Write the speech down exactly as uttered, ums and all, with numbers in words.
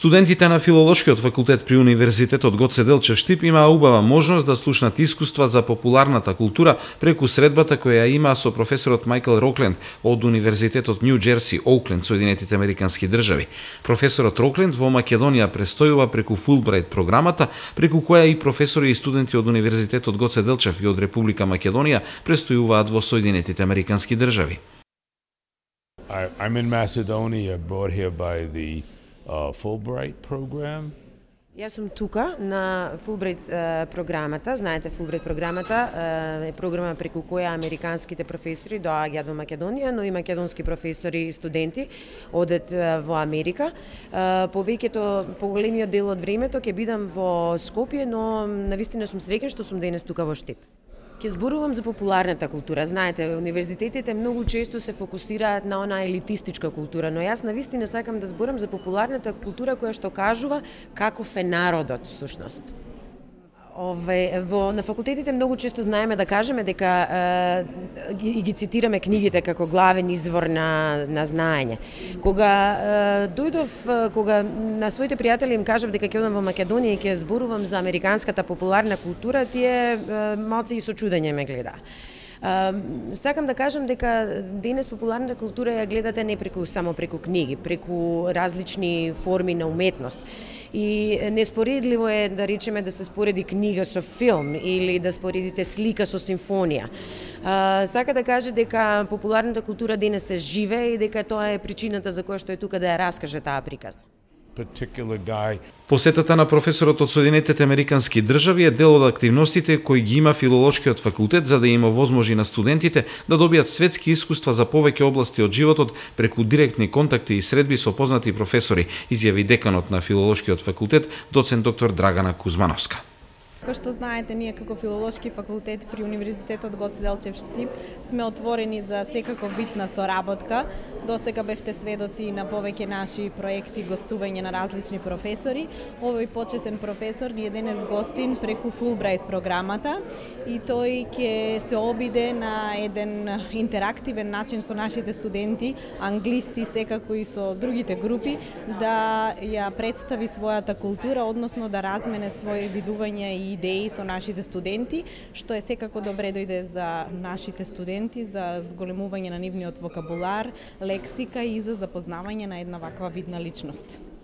Студентите на Филолошкиот факултет при Универзитетот Гоце Делчев Штип имаа убава можност да слушнат искуства за популарната култура преку средбата која ја имаа со професорот Мајкл Рокленд од Универзитетот Нью Џерси, Оукленд, Соединетите Американски држави. Професорот Рокленд во Македонија престојува преку Фулбрајт програмата, преку која и професори и студенти од Универзитетот Гоце Делчев и од Република Македонија престојуваат во Соединетите Американски држави. I'm in Macedonia, brought here by the uh, Fulbright program. Јас сум тука на Фулбрайт програмата. Знаете, Фулбрайт програмата е програма преку која американските професори доаѓаат во Македонија, но и македонски професори и студенти одат во Америка. Повеќето, поголемиот дел од времето ќе бидам во Скопје, но навистина сум среќен што сум денес тука во Штип. Ќе зборувам за популарната култура. Знаете, универзитетите многу често се фокусираат на она елитистичка култура, но јас навистина сакам да зборам за популарната култура која што кажува каков е народот всушност. Ове, во, на факултетите многу често знаеме да кажеме дека е, ги, ги цитираме книгите како главен извор на, на знаење. Кога е, дојдов, кога на своите пријатели им кажав дека ќе одам во Македонија и ќе зборувам за американската популарна култура, тие е, малци и со чудење ме гледа. Uh, сакам да кажам дека денес популарната култура ја гледате не преку само преку книги, преку различни форми на уметност. И неспоредливо е да речеме да се спореди книга со филм или да споредите слика со симфонија. Uh, сака да каже дека популарната култура денес се живе и дека тоа е причината за која што е тука да ја раскаже таа приказна. Посетата на професорот од Соединетите Американски држави е дел од активностите кои ги има Филолошкиот факултет за да им овозможи на студентите да добијат светски искуства за повеќе области од животот преку директни контакти и средби со познати професори, изјави деканот на Филолошкиот факултет, доцент доктор Драгана Кузмановска. Како што знаете, ние како Филолошки факултет при Универзитетот Гоце Делчев Штип сме отворени за секаков вид на соработка. Досега бевте сведоци на повеќе наши проекти, гостување на различни професори. Овој почесен професор ни е денес гостин преку Фулбрајт програмата и тој ќе се обиде на еден интерактивен начин со нашите студенти, англисти, секако и со другите групи, да ја представи својата култура, односно да размене своји видувања и идеи со нашите студенти, што е секако добре дојде за нашите студенти, за зголемување на нивниот вокабулар, лексика и за запознавање на една ваква видна личност.